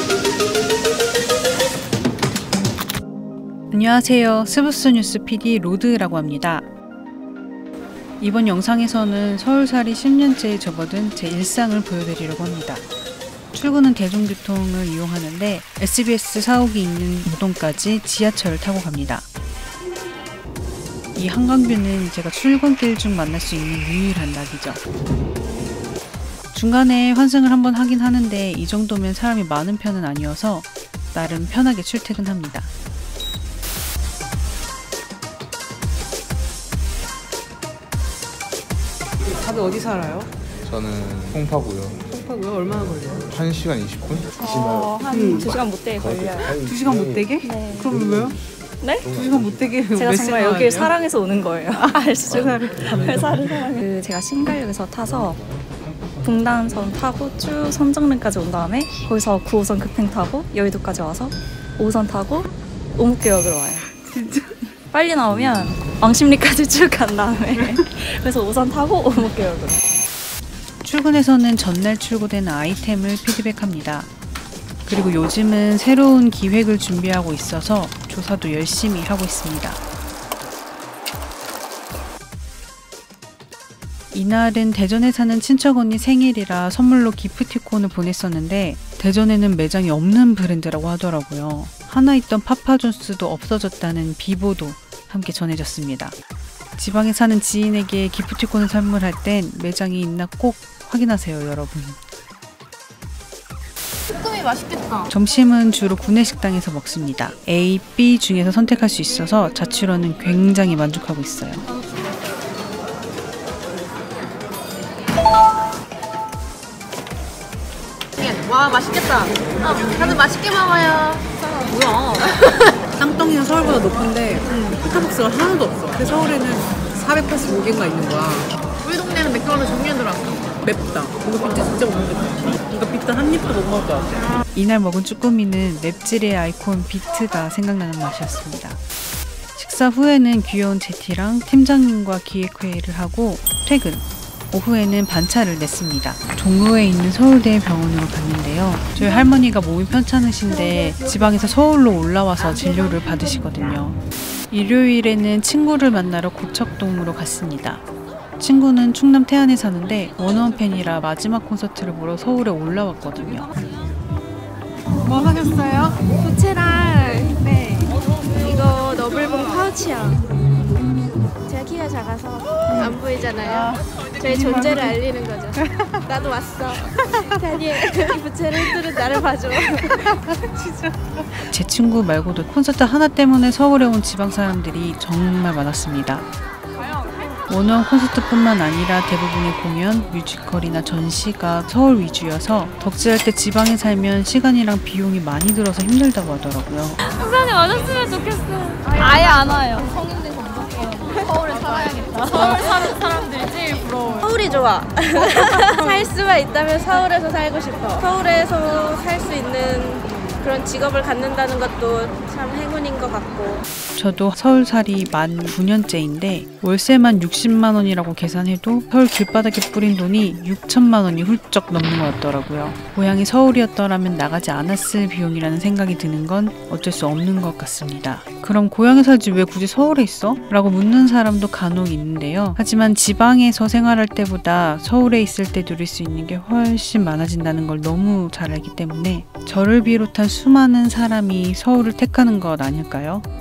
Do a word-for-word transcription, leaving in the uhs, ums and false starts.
안녕하세요. 스브스 뉴스 피디 로드라고 합니다. 이번 영상에서는 서울살이 십 년째에 접어든 제 일상을 보여드리려고 합니다. 출근은 대중교통을 이용하는데 에스비에스 사옥이 있는 무동까지 지하철을 타고 갑니다. 이 한강뷰는 제가 출근길 중 만날 수 있는 유일한 낙이죠. 중간에 환승을 한번 하긴 하는데 이 정도면 사람이 많은 편은 아니어서 나름 편하게 출퇴근합니다. 다들 어디 살아요? 저는 송파구요. 송파구요? 얼마나 걸려요? 한 시간 이십 분? 어, 한 음. 두 시간 못 되게 걸려요. 두 시간 못 되게? 네. 그럼 왜요? 네? 두 시간 못 되게 제가 정말 여기를 사랑해서 오는 거예요. 알죠? 회사를 회사를 사랑해. 그 제가 신갈역에서 타서 분당선 타고 쭉 선정릉까지 온 다음에 거기서 구 호선 급행 타고 여의도까지 와서 오 호선 타고 오목교역으로 와요. 진짜? 빨리 나오면 왕십리까지 쭉 간 다음에 그래서 오 호선 타고 오목교역으로. 출근에서는 전날 출고된 아이템을 피드백합니다. 그리고 요즘은 새로운 기획을 준비하고 있어서 조사도 열심히 하고 있습니다. 이날은 대전에 사는 친척 언니 생일이라 선물로 기프티콘을 보냈었는데 대전에는 매장이 없는 브랜드라고 하더라고요. 하나 있던 파파존스도 없어졌다는 비보도 함께 전해졌습니다. 지방에 사는 지인에게 기프티콘을 선물할 땐 매장이 있나 꼭 확인하세요, 여러분. 쭈꾸미 맛있겠다. 점심은 주로 구내식당에서 먹습니다. A, B 중에서 선택할 수 있어서 자취로는 굉장히 만족하고 있어요. 와 맛있겠다. 아, 다들 맛있게 먹어요. 뭐야? 땅덩이는 서울보다 높은데 스타벅스가 하나도 없어. 근데 서울에는 사백팔십오 개가 있는 거야. 우리 동네는 맥주를 정리하더라고. 맵다. 이거 비트 진짜 못 먹겠다. 이거 비트 한 입도 못 먹을 것 같아. 이날 먹은 쭈꾸미는 맵찔의 아이콘 비트가 생각나는 맛이었습니다. 식사 후에는 귀여운 제티랑 팀장님과 기획회의를 하고 퇴근. 오후에는 반차를 냈습니다. 종로에 있는 서울대 병원으로 갔는데요. 저희 할머니가 몸이 편찮으신데 지방에서 서울로 올라와서 진료를 받으시거든요. 일요일에는 친구를 만나러 고척동으로 갔습니다. 친구는 충남 태안에 사는데 원어원 팬이라 마지막 콘서트를 보러 서울에 올라왔거든요. 뭐 사셨어요? 부채랑 네 이거 너블봉 파우치요. 제가 키가 작아서 안 보이잖아요. 저희 존재를 알리는 거죠. 나도 왔어. 다니엘 이 부채를 흔드는 나를 봐줘. 진짜. 제 친구 말고도 콘서트 하나 때문에 서울에 온 지방 사람들이 정말 많았습니다. 원어원 콘서트뿐만 아니라 대부분의 공연, 뮤지컬이나 전시가 서울 위주여서 덕질할 때 지방에 살면 시간이랑 비용이 많이 들어서 힘들다고 하더라고요. 선생님 와줬으면 좋겠어요. 아예 안 와요. 성인된 검사처럼 서울에 살아야겠다. 서울 사는 사람들이 제일 부러워요. 서울이 좋아. 살 수만 있다면 서울에서 살고 싶어. 서울에서 살 수 있는 그런 직업을 갖는다는 것도 참 행운인 것 같고. 저도 서울살이 만 구 년째인데 월세만 육십만 원이라고 계산해도 서울 길바닥에 뿌린 돈이 육천만 원이 훌쩍 넘는 것 같더라고요. 고향이 서울이었더라면 나가지 않았을 비용이라는 생각이 드는 건 어쩔 수 없는 것 같습니다. 그럼 고향에 살지 왜 굳이 서울에 있어? 라고 묻는 사람도 간혹 있는데요. 하지만 지방에서 생활할 때보다 서울에 있을 때 누릴 수 있는 게 훨씬 많아진다는 걸 너무 잘 알기 때문에 저를 비롯한 수많은 사람이 서울을 택하는 것 아닐까요?